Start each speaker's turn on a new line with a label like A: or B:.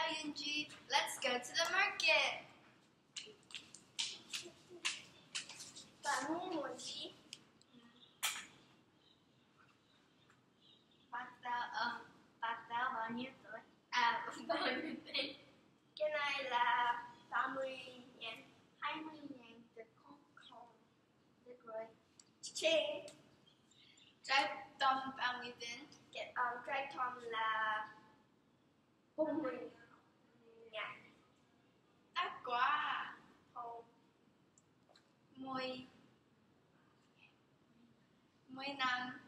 A: Yunji. Let's go to the market.
B: Bạn muốn mua gì?
A: Bác Tao bao nhiêu tuổi? À, bao nhiêu tiền?
B: Cái này là 30.000.
A: 20.000 từ không. Được rồi.
B: Trên
A: Trái tôm bao nhiêu tiền?
B: trái thom là 40.000.
A: Đắt quá.
B: Không.
A: 10 năm